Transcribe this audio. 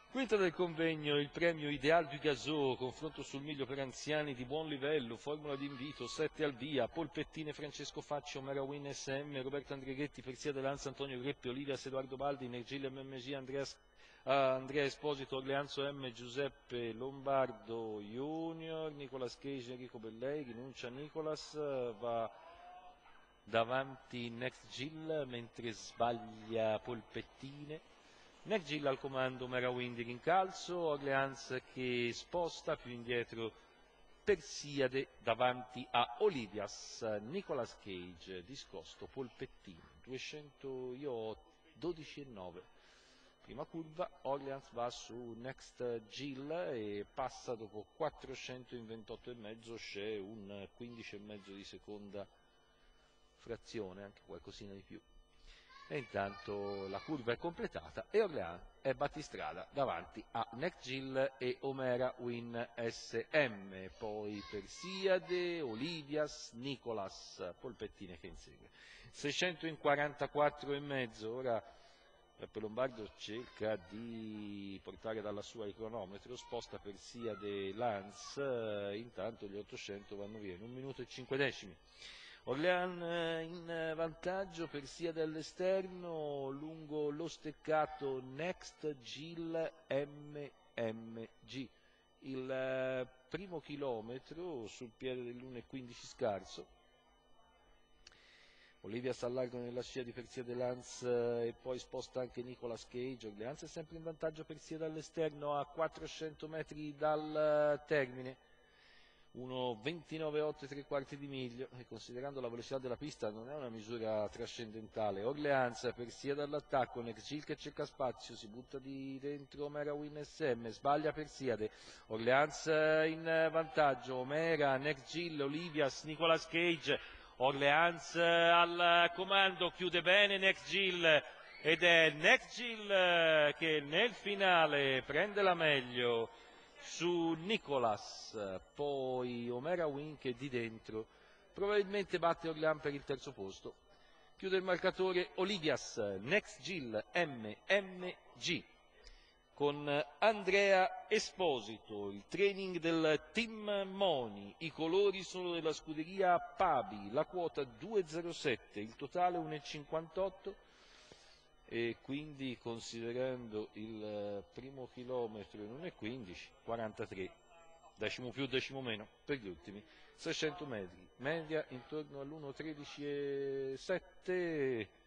Quinta del convegno, il premio Ideal du Gazot, confronto sul miglio per anziani di buon livello, formula d'invito, 7 al via, Polpettine, Francesco Faccio, Mera Win SM, Roberto Andreghetti, Persia Dell'Anza, Antonio Greppi, Olivias, Edoardo Baldi, Nergile MMG, Andrea Esposito, Orleanzo M, Giuseppe Lombardo Junior, Nicolas Cage, Enrico Bellei, rinuncia Nicolas, va davanti Next Gill mentre sbaglia Polpettine. Nergil al comando, Mera Windy rincalzo, Orleans che sposta più indietro Persiade davanti a Olivias, Nicolas Cage discosto, Polpettino, 200, io ho 12,9. Prima curva, Orleans va su Next Gill e passa dopo 400 in 28,5, c'è un 15,5 di seconda frazione, anche qualcosina di più. E intanto la curva è completata e Orleans è battistrada davanti a Next Gill e Omera Win SM, poi Persiade, Olivias, Nicolas, Polpettine che insegue. 600 in 44,5, ora Peppe Lombardo cerca di portare dalla sua il cronometro, sposta Persiade Lance, intanto gli 800 vanno via in 1 minuto e 5 decimi. Orleans in vantaggio, Persia dall'esterno, lungo lo steccato Next Gill MMG. Il primo chilometro sul piede dell'1,15 scarso. Olivia sta largo nella scia di Persia Lance e poi sposta anche Nicolas Cage. Orleans è sempre in vantaggio, Persia dall'esterno a 400 metri dal termine. 1,29,8 3 quarti di miglio, e considerando la velocità della pista non è una misura trascendentale. Orleans, Persia dall'attacco, Next Gill che cerca spazio, si butta di dentro Mera Win SM, sbaglia Persiade, Orleans in vantaggio, Omera, Next Gill, Olivias, Nicolas Cage, Orleans al comando, chiude bene Next Gill ed è Next Gill che nel finale prende la meglio su Nicolas, poi Omera Win che di dentro probabilmente batte Orleans per il terzo posto. Chiude il marcatore Olivias, Next Gill MMG con Andrea Esposito, il training del Team Moni, i colori sono della scuderia Pabi, la quota 2,07, il totale 1,58. E quindi considerando il primo chilometro in 1,15, 43, decimo più, decimo meno per gli ultimi 600 metri, media intorno all'1,13,7,